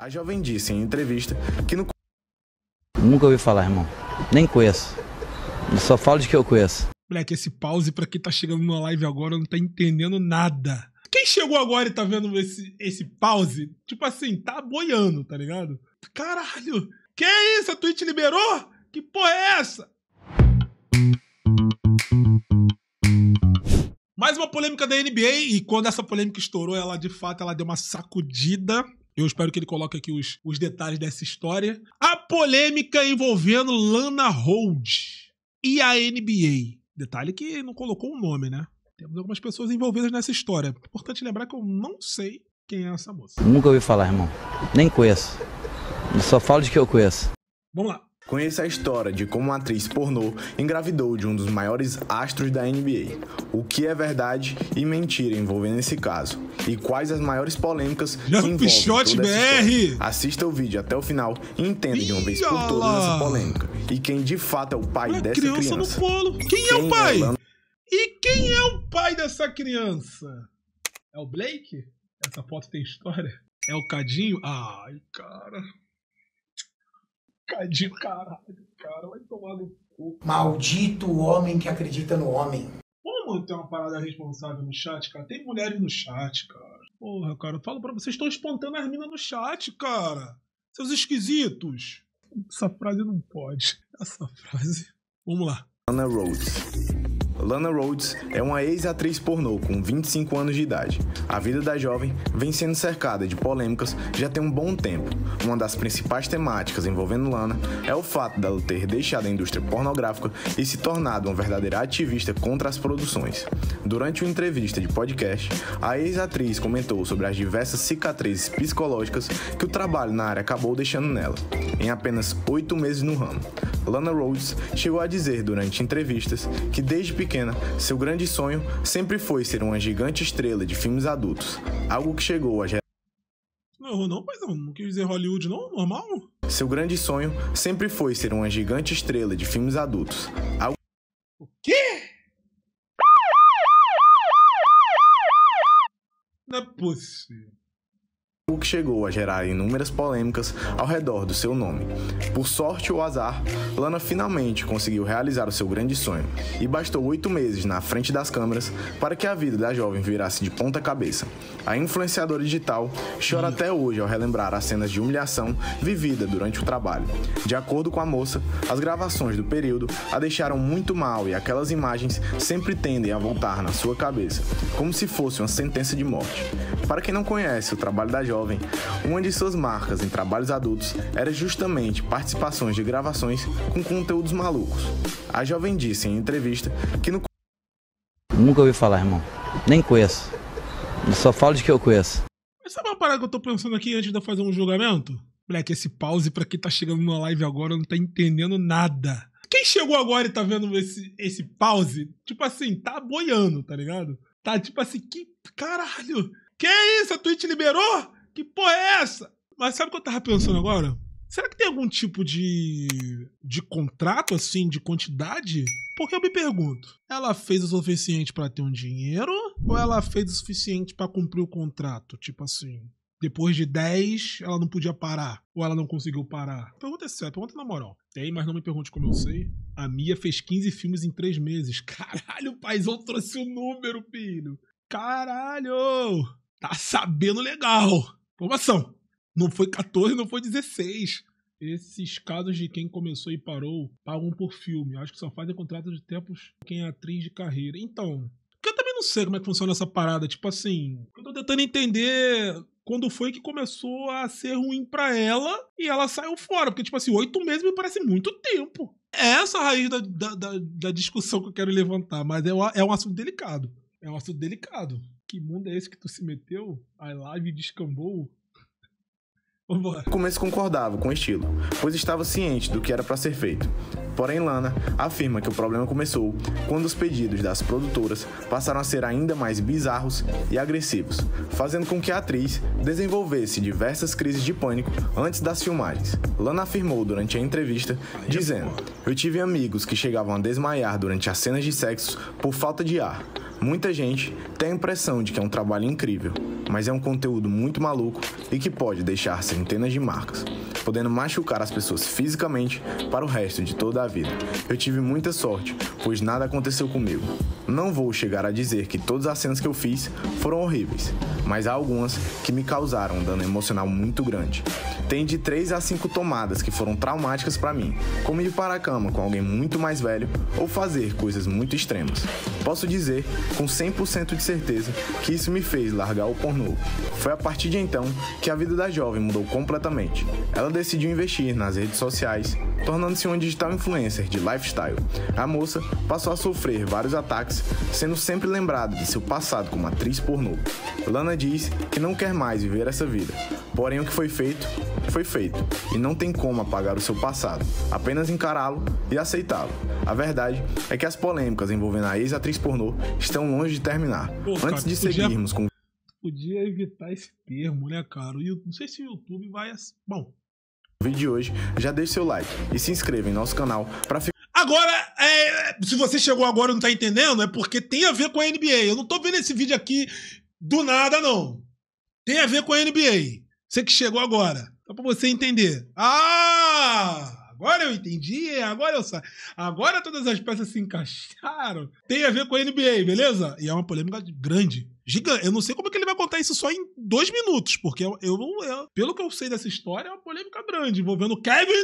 A jovem disse em entrevista que no... Nunca ouvi falar, irmão. Nem conheço. Eu só falo de que eu conheço. Moleque, esse pause pra quem tá chegando na live agora não tá entendendo nada. Quem chegou agora e tá vendo esse pause, tipo assim, tá boiando, tá ligado? Caralho, que é isso? A Twitch liberou? Que porra é essa? Mais uma polêmica da NBA, e quando essa polêmica estourou, ela de fato ela deu uma sacudida. Eu espero que ele coloque aqui os detalhes dessa história. A polêmica envolvendo Lana Rhoades e a NBA. Detalhe que não colocou o nome, né? Temos algumas pessoas envolvidas nessa história. Importante lembrar que eu não sei quem é essa moça. Nunca ouvi falar, irmão. Nem conheço. Eu só falo de que eu conheço. Vamos lá. Conheça a história de como uma atriz pornô engravidou de um dos maiores astros da NBA. O que é verdade e mentira envolvendo esse caso. E quais as maiores polêmicas que envolvem toda essa história. Assista o vídeo até o final e entenda de uma vez por todas essa polêmica. E quem de fato é o pai dessa criança. No colo. Quem é o pai? E quem é o pai dessa criança? É o Blake? Essa foto tem história? É o Cadinho? Ai, cara... Cadinho, caralho, cara, vai tomar no cu. Maldito o homem que acredita no homem. Vamos manter uma parada responsável no chat, cara? Tem mulheres no chat, cara. Porra, cara, eu falo pra vocês, estão espantando as minas no chat, cara. Seus esquisitos. Essa frase não pode. Essa frase... Vamos lá. Lana Rhoades. Lana Rhoades é uma ex-atriz pornô com 25 anos de idade. A vida da jovem vem sendo cercada de polêmicas já tem um bom tempo. Uma das principais temáticas envolvendo Lana é o fato dela ter deixado a indústria pornográfica e se tornado uma verdadeira ativista contra as produções. Durante uma entrevista de podcast, a ex-atriz comentou sobre as diversas cicatrizes psicológicas que o trabalho na área acabou deixando nela. Em apenas 8 meses no ramo, Lana Rhoades chegou a dizer durante entrevistas que desde pequena, seu grande sonho sempre foi ser uma gigante estrela de filmes adultos, algo que chegou a gerar... Não, pai, não quis dizer Hollywood, não? Normal? Seu grande sonho sempre foi ser uma gigante estrela de filmes adultos, algo... O quê? Não é possível. O que chegou a gerar inúmeras polêmicas ao redor do seu nome. Por sorte ou azar, Lana finalmente conseguiu realizar o seu grande sonho, e bastou 8 meses na frente das câmeras para que a vida da jovem virasse de ponta cabeça. A influenciadora digital chora até hoje ao relembrar as cenas de humilhação vivida durante o trabalho. De acordo com a moça, as gravações do período a deixaram muito mal e aquelas imagens sempre tendem a voltar na sua cabeça, como se fosse uma sentença de morte. Para quem não conhece o trabalho da jovem, uma de suas marcas em trabalhos adultos era justamente participações de gravações com conteúdos malucos. A jovem disse em entrevista que no... Nunca ouvi falar, irmão. Nem conheço. Eu só falo de que eu conheço. Mas sabe uma parada que eu tô pensando aqui antes de eu fazer um julgamento? Moleque, esse pause pra quem tá chegando na live agora não tá entendendo nada. Quem chegou agora e tá vendo esse pause, tipo assim, tá boiando, tá ligado? Tá tipo assim, que caralho... Que é isso? A Twitch liberou? Que porra é essa? Mas sabe o que eu tava pensando agora? Será que tem algum tipo de contrato, assim, de quantidade? Porque eu me pergunto, ela fez o suficiente pra ter um dinheiro? Ou ela fez o suficiente pra cumprir o contrato? Tipo assim, depois de 10, ela não podia parar. Ou ela não conseguiu parar. Pergunta é séria, pergunta na moral. Tem, mas não me pergunte como eu sei. A Mia fez 15 filmes em 3 meses. Caralho, o paizão trouxe o número, filho. Caralho! Tá sabendo legal. Informação. Não foi 14, não foi 16. Esses casos de quem começou e parou pagam por filme. Acho que só fazem contrato de tempos quem é atriz de carreira. Então, eu também não sei como é que funciona essa parada. Tipo assim, eu tô tentando entender quando foi que começou a ser ruim pra ela e ela saiu fora. Porque, tipo assim, 8 meses me parece muito tempo. É essa a raiz da discussão que eu quero levantar. Mas é um assunto delicado. É um assunto delicado. Que mundo é esse que tu se meteu? A live descambou? Vambora. No começo concordava com o estilo, pois estava ciente do que era para ser feito. Porém, Lana afirma que o problema começou quando os pedidos das produtoras passaram a ser ainda mais bizarros e agressivos, fazendo com que a atriz desenvolvesse diversas crises de pânico antes das filmagens. Lana afirmou durante a entrevista, dizendo: "Eu tive amigos que chegavam a desmaiar durante as cenas de sexo por falta de ar. Muita gente tem a impressão de que é um trabalho incrível, mas é um conteúdo muito maluco e que pode deixar centenas de marcas, podendo machucar as pessoas fisicamente para o resto de toda a vida. Eu tive muita sorte, pois nada aconteceu comigo. Não vou chegar a dizer que todas as cenas que eu fiz foram horríveis, mas há algumas que me causaram um dano emocional muito grande. Tem de 3 a 5 tomadas que foram traumáticas para mim, como ir para a cama com alguém muito mais velho ou fazer coisas muito extremas. Posso dizer com 100% de certeza que isso me fez largar o pornô. Foi a partir de então que a vida da jovem mudou completamente. Ela decidiu investir nas redes sociais, tornando-se uma digital influencer de lifestyle. A moça passou a sofrer vários ataques, sendo sempre lembrada de seu passado como atriz pornô. Lana diz que não quer mais viver essa vida, porém o que foi feito, e não tem como apagar o seu passado, apenas encará-lo e aceitá-lo. A verdade é que as polêmicas envolvendo a ex-atriz pornô estão longe de terminar. Antes de seguirmos com... Podia evitar esse termo, né, cara? Não sei se o YouTube vai... Bom... No vídeo de hoje, já deixe seu like e se inscreva em nosso canal para ficar... Agora, se você chegou agora e não tá entendendo, é porque tem a ver com a NBA. Eu não tô vendo esse vídeo aqui do nada, não. Tem a ver com a NBA. Você que chegou agora. Só pra você entender. Agora eu entendi, agora eu saio. Agora todas as peças se encaixaram. Tem a ver com a NBA, beleza? E é uma polêmica grande. Gigante. Eu não sei como é que ele vai contar isso só em 2 minutos, porque pelo que eu sei dessa história, é uma polêmica grande, envolvendo Kevin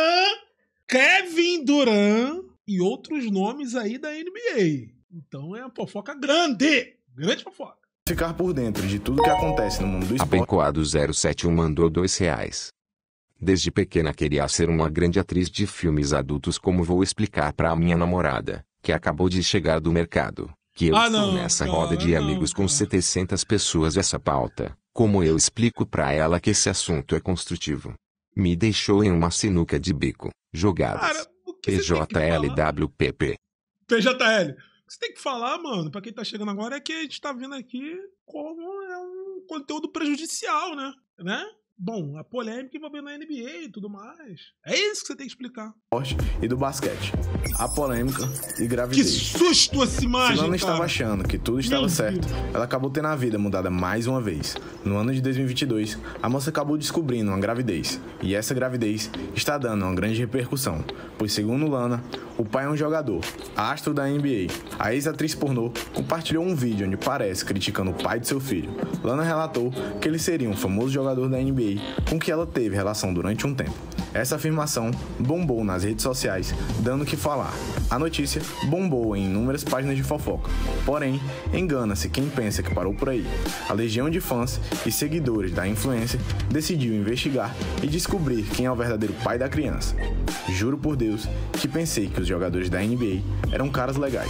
Durant e outros nomes aí da NBA. Então é uma fofoca grande. Grande fofoca. Ficar por dentro de tudo que acontece no mundo do esporte. Abençoado 071 mandou R$2. Desde pequena queria ser uma grande atriz de filmes adultos, como vou explicar pra minha namorada, que acabou de chegar do mercado, que eu estou nessa roda de amigos com 700 pessoas essa pauta, como eu explico pra ela que esse assunto é construtivo. Me deixou em uma sinuca de bico, jogadas. Cara, PJLWPP. PJL. O que você tem que falar, mano, pra quem tá chegando agora, é que a gente tá vendo aqui como é um conteúdo prejudicial, né? Bom, a polêmica envolvendo a NBA e tudo mais. É isso que você tem que explicar. E do basquete. A polêmica e Que gravidez. susto essa imagem, Lana cara. estava achando que tudo estava Meu certo. Deus. Ela acabou tendo a vida mudada mais uma vez. No ano de 2022, a moça acabou descobrindo uma gravidez. E essa gravidez está dando uma grande repercussão. Pois, segundo Lana, o pai é um jogador, astro da NBA. A ex-atriz pornô compartilhou um vídeo onde parece criticando o pai de seu filho. Lana relatou que ele seria um famoso jogador da NBA com que ela teve relação durante um tempo. Essa afirmação bombou nas redes sociais, dando o que falar. A notícia bombou em inúmeras páginas de fofoca. Porém, engana-se quem pensa que parou por aí. A legião de fãs e seguidores da influencer decidiu investigar e descobrir quem é o verdadeiro pai da criança. Juro por Deus que pensei que os jogadores da NBA eram caras legais.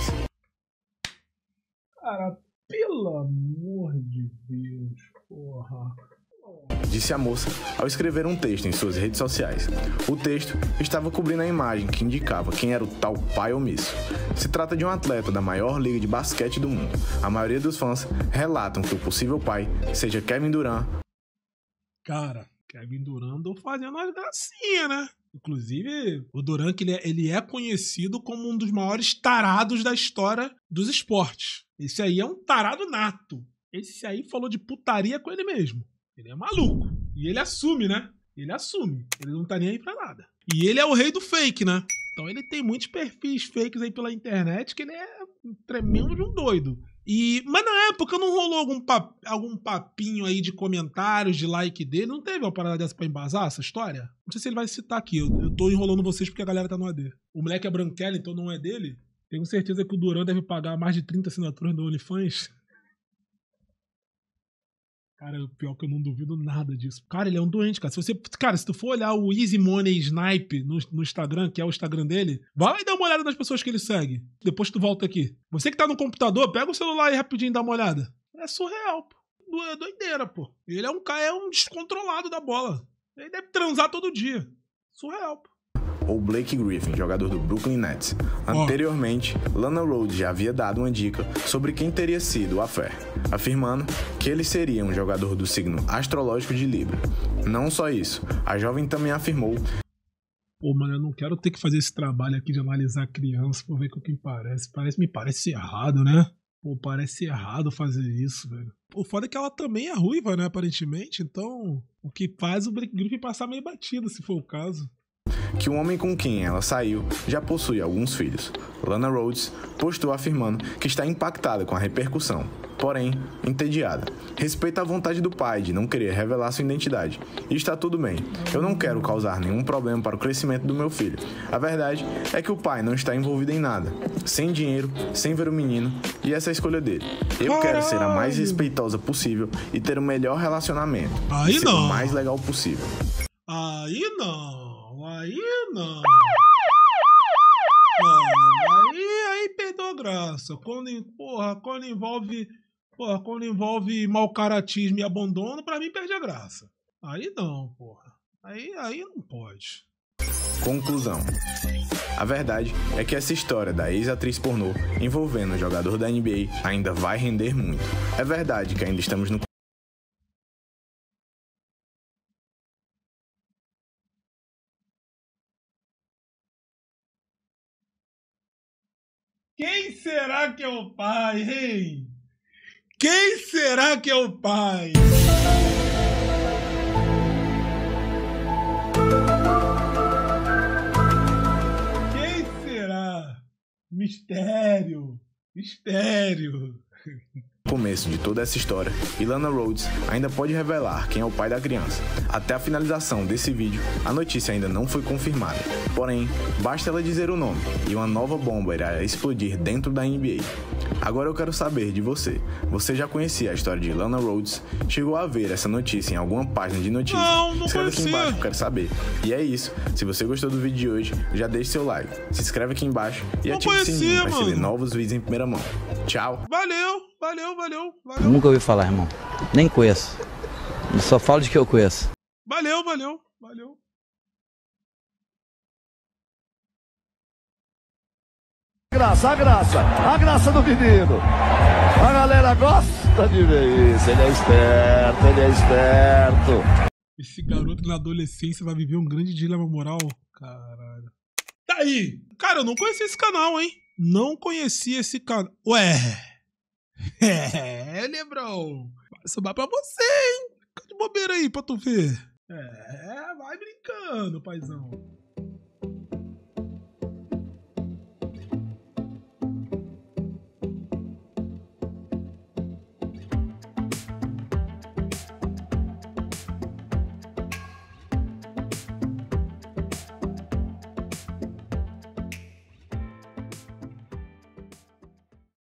Cara, pelo amor de Deus, porra. Disse a moça ao escrever um texto em suas redes sociais. O texto estava cobrindo a imagem que indicava quem era o tal pai omisso. Se trata de um atleta da maior liga de basquete do mundo. A maioria dos fãs relatam que o possível pai seja Kevin Durant. Cara, Kevin Durant andou fazendo umas gracinhas, né? Inclusive, o Durant, que ele é conhecido como um dos maiores tarados da história dos esportes. Esse aí é um tarado nato. Esse aí falou de putaria com ele mesmo. Ele é maluco. E ele assume, né? Ele assume. Ele não tá nem aí pra nada. E ele é o rei do fake, né? Então ele tem muitos perfis fakes aí pela internet que ele é um tremendo de um doido. Mas na época não rolou algum papinho aí de comentários, de like dele? Não teve uma parada dessa pra embasar essa história? Não sei se ele vai citar aqui. Eu tô enrolando vocês porque a galera tá no AD. O moleque é branquelo, então não é dele. Tenho certeza que o Durant deve pagar mais de 30 assinaturas do OnlyFans. Cara, o pior que eu não duvido nada disso. Cara, ele é um doente, cara. Se tu for olhar o Easy Money Snipe no Instagram, que é o Instagram dele, vai lá e dá uma olhada nas pessoas que ele segue. Depois tu volta aqui. Você que tá no computador, pega o celular aí rapidinho e dá uma olhada. É surreal, pô. É doideira, pô. Ele é um descontrolado da bola. Ele deve transar todo dia. Surreal, pô. Ou Blake Griffin, jogador do Brooklyn Nets. Anteriormente, Lana Rhoades já havia dado uma dica sobre quem teria sido o affair, afirmando que ele seria um jogador do signo astrológico de Libra. Não só isso, a jovem também afirmou... Pô, mano, eu não quero ter que fazer esse trabalho aqui de analisar criança pra ver com quem parece. Me parece errado, né? Pô, parece errado fazer isso, velho. O foda é que ela também é ruiva, né, aparentemente. Então, o que faz o Griffin passar meio batido, se for o caso. Que o homem com quem ela saiu já possui alguns filhos. Lana Rhoades postou afirmando que está impactada com a repercussão, porém entediada. Respeita a vontade do pai de não querer revelar sua identidade. E está tudo bem. Eu não quero causar nenhum problema para o crescimento do meu filho. A verdade é que o pai não está envolvido em nada. Sem dinheiro, sem ver o menino, e essa é a escolha dele. Eu quero ser a mais respeitosa possível e ter o melhor relacionamento. Aí e ser o mais legal possível. Aí não. Aí perdeu a graça. Quando envolve mau caratismo e abandono, pra mim perde a graça. Aí não, porra. Aí não pode. Conclusão. A verdade é que essa história da ex-atriz pornô envolvendo o jogador da NBA ainda vai render muito. É verdade que ainda estamos no Quem será que é o pai, hein? Quem será que é o pai? Quem será? Mistério. começo de toda essa história, e Lana Rhoades ainda pode revelar quem é o pai da criança. Até a finalização desse vídeo, a notícia ainda não foi confirmada. Porém, basta ela dizer o nome e uma nova bomba irá explodir dentro da NBA. Agora eu quero saber de você. Você já conhecia a história de Lana Rhoades? Chegou a ver essa notícia em alguma página de notícias? Não Escreve aqui conhecia. embaixo, eu quero saber. E é isso. Se você gostou do vídeo de hoje, já deixe seu like, se inscreve aqui embaixo e Não ative o sininho para receber mano. novos vídeos em primeira mão. Tchau! Valeu. Nunca ouvi falar, irmão. Nem conheço. Eu só falo de que eu conheço. Valeu. A graça do menino. A galera gosta de ver isso. Ele é esperto. Esse garoto na adolescência vai viver um grande dilema moral. Caralho. Tá aí. Cara, eu não conhecia esse canal, hein? Não conhecia esse canal. Ué. Lebrão. Vai sobrar pra você, hein? Fica de bobeira aí pra tu ver. Vai brincando, paizão.